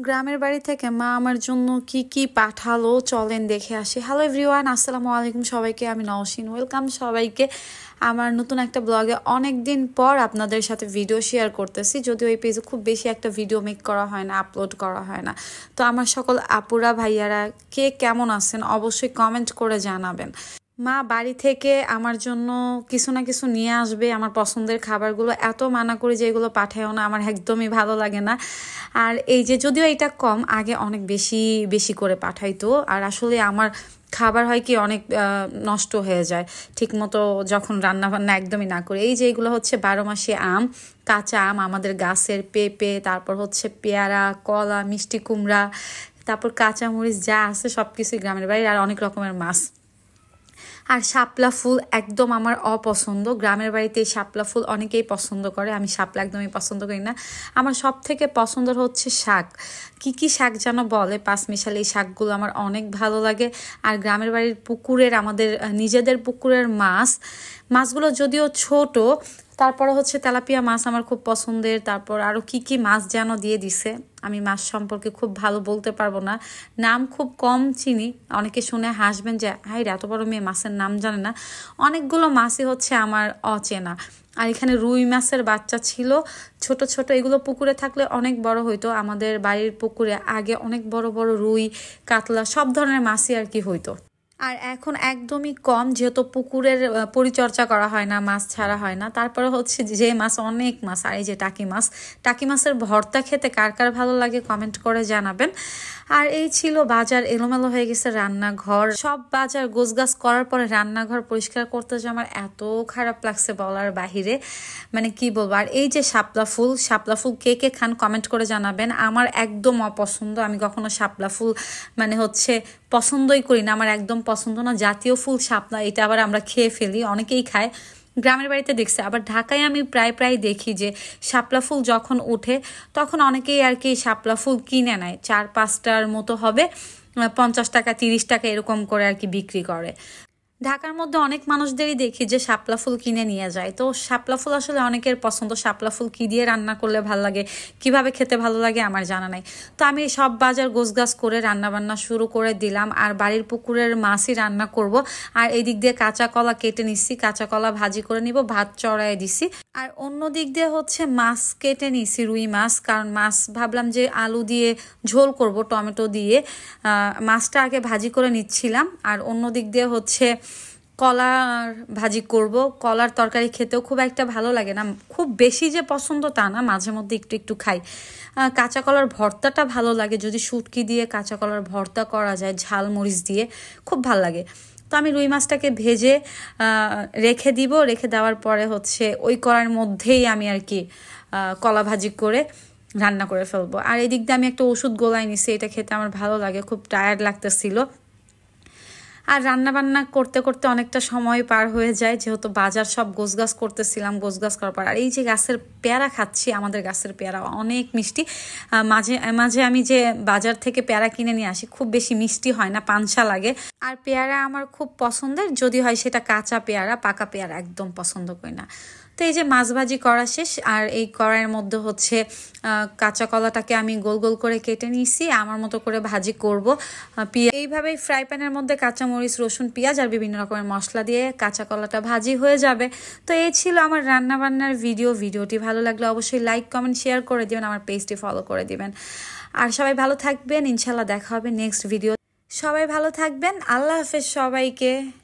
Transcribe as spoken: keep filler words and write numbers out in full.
গ্রামের বাড়ি থেকে মা আমার জন্য কি কি পাঠালো চলেন দেখে আসি। হ্যালো এভরিওয়ান, আসসালামু আলাইকুম সবাইকে, আমি নওশিন। ওয়েলকাম সবাইকে আমার নতুন একটা ব্লগে। অনেক দিন পর আপনাদের সাথে ভিডিও শেয়ার করতেছি, যদিও এই পেজে খুব বেশি একটা ভিডিও মেক করা হয় না, আপলোড করা হয় না। তো আমার সকল আপুরা ভাইয়ারা কে কেমন আছেন অবশ্যই কমেন্ট করে জানাবেন। মা বাড়ি থেকে আমার জন্য কিছু না কিছু নিয়ে আসবে, আমার পছন্দের খাবারগুলো। এত মানা করি যে এগুলো পাঠায়ও না, আমার একদমই ভালো লাগে না। আর এই যে যদিও এটা কম, আগে অনেক বেশি বেশি করে পাঠাইতো। আর আসলে আমার খাবার হয় কি অনেক নষ্ট হয়ে যায় ঠিক মতো যখন রান্না বান্না একদমই না করে। এই যে এগুলো হচ্ছে বারো মাসে আম, কাঁচা আম, আমাদের গাছের পেঁপে, তারপর হচ্ছে পেয়ারা, কলা, মিষ্টি কুমড়া, তারপর কাঁচামরিচ যা আছে সব কিছুই গ্রামের বাড়ির। আর অনেক রকমের মাছ। আর শাপলা ফুল একদম আমার অপছন্দ। গ্রামের বাড়িতে এই শাপলা ফুল অনেকেই পছন্দ করে, আমি শাপলা একদমই পছন্দ করি না। আমার সব থেকে পছন্দের হচ্ছে শাক। কি কি শাক যেন বলে, পাঁচমিশালি, এই শাকগুলো আমার অনেক ভালো লাগে। আর গ্রামের বাড়ির পুকুরের, আমাদের নিজেদের পুকুরের মাছ মাছগুলো যদিও ছোট, তারপরে হচ্ছে তেলাপিয়া মাছ আমার খুব পছন্দের। তারপর আরও কি কি মাছ যেন দিয়ে দিছে, আমি মাছ সম্পর্কে খুব ভালো বলতে পারবো না, নাম খুব কম চিনি। অনেকে শুনে হাসবেন যে হাই এত বড় মেয়ে মাছের নাম জানে না। অনেকগুলো মাছই হচ্ছে আমার অচেনা। আর এখানে রুই মাছের বাচ্চা ছিল ছোট ছোট, এগুলো পুকুরে থাকলে অনেক বড় হইতো। আমাদের বাড়ির পুকুরে আগে অনেক বড় বড় রুই, কাতলা, সব ধরনের মাছই আর কি হইতো। আর এখন একদমই কম, যেহেতু পুকুরের পরিচর্যা করা হয় না, মাছ ছাড়া হয় না। তারপরে হচ্ছে যে মাছ, অনেক মাছ। আর এই যে টাকি মাছ, টাকি মাছের ভর্তা খেতে কার কার ভালো লাগে কমেন্ট করে জানাবেন। আর এই ছিল বাজার, এলোমেলো হয়ে গেছে রান্নাঘর। সব বাজার গোছগাছ করার পরে রান্নাঘর পরিষ্কার করতে যে আমার এত খারাপ লাগছে বলার বাহিরে, মানে কি বলবো। আর এই যে শাপলা ফুল, শাপলা ফুল কে কে খান কমেন্ট করে জানাবেন। আমার একদম অপছন্দ, আমি কখনো শাপলা ফুল মানে হচ্ছে পছন্দই করি না, আমার একদম পছন্দ না। জাতীয় ফুল শাপলা, এটা আবার আমরা খেয়ে ফেলি, অনেকেই খায়। গ্রামের বাড়িতে দেখছি, আবার ঢাকায় আমি প্রায় প্রায় দেখি যে শাপলা ফুল যখন উঠে তখন অনেকেই আর কি শাপলা ফুল কিনে নেয়, চার পাঁচটার মতো হবে, পঞ্চাশ টাকা তিরিশ টাকা এরকম করে আর কি বিক্রি করে। ঢাকার মধ্যে অনেক মানুষদেরই দেখি যে শাপলা ফুল কিনে নিয়ে যায়। তো শাপলা ফুল আসলে অনেকের পছন্দ। শাপলা ফুল কি দিয়ে রান্না করলে ভালো লাগে, কিভাবে খেতে ভালো লাগে আমার জানা নাই। তো আমি সব বাজার গোছগাছ করে রান্না বান্না শুরু করে দিলাম। আর বাড়ির পুকুরের মাছই রান্না করব। আর এই দিক দিয়ে কাঁচা কলা কেটে নিচ্ছি, কাঁচা কলা ভাজি করে নিব, ভাত চড়াই দিছি। আর অন্য দিক দিয়ে হচ্ছে মাছ কেটে নিছি, রুই মাছ। কারণ মাছ ভাবলাম যে আলু দিয়ে ঝোল করব, টমেটো দিয়ে। মাছটা আগে ভাজি করে নিচ্ছিলাম। আর অন্য দিক দিয়ে হচ্ছে কলার ভাজি করব। কলার তরকারি খেতেও খুব একটা ভালো লাগে না, খুব বেশি যে পছন্দ তা না, মাঝে মধ্যে একটু একটু খাই। কাঁচা কলার ভর্তাটা ভালো লাগে, যদি শুটকি দিয়ে কাঁচা কলার ভর্তা করা যায় ঝাল মরিচ দিয়ে, খুব ভালো লাগে। তো আমি রুই মাছটাকে ভেজে রেখে দিব, রেখে দেওয়ার পরে হচ্ছে ওই কড়াইয়ের মধ্যেই আমি আর কি কলা ভাজি করে রান্না করে ফেলবো। আর এই দিক দিয়ে আমি একটা ওষুধ গোলাই নিছি, এটা খেতে আমার ভালো লাগে, খুব টায়ার্ড লাগতেছিল। আর রান্না বান্না করতে করতে অনেকটা সময় পার হয়ে যায়, যেহেতু বাজার সব গোছগাছ করতেছিলাম। গোছগাছ করার পর আর এই যে গাছের পেয়ারা খাচ্ছি, আমাদের গাছের পেয়ারা অনেক মিষ্টি। মাঝে মাঝে আমি যে বাজার থেকে পেয়ারা কিনে নিয়ে আসি, খুব বেশি মিষ্টি হয় না, পানসা লাগে। আর পেয়ারা আমার খুব পছন্দের, যদি হয় সেটা কাঁচা পেয়ারা, পাকা পেয়ারা একদম পছন্দ করি না। তো এই যে মাছ ভাজি করা শেষ। আর এই কড়াইয়ের মধ্যে হচ্ছে কাঁচা কলাটাকে আমি গোল গোল করে কেটে নিয়েছি, আমার মতো করে ভাজি করব। এইভাবেই ফ্রাই প্যানের মধ্যে কাঁচামরিচ, রসুন, পেঁয়াজ আর বিভিন্ন রকমের মশলা দিয়ে কাঁচা কলাটা ভাজি হয়ে যাবে। তো এই ছিল আমার রান্না বান্নার ভিডিও। ভিডিওটি ভালো লাগলে অবশ্যই লাইক, কমেন্ট, শেয়ার করে দিবেন, আমার পেজটি ফলো করে দিবেন। আর সবাই ভালো থাকবেন, ইনশাল্লাহ দেখা হবে নেক্সট ভিডিও। সবাই ভালো থাকবেন, আল্লাহ হাফেজ সবাইকে।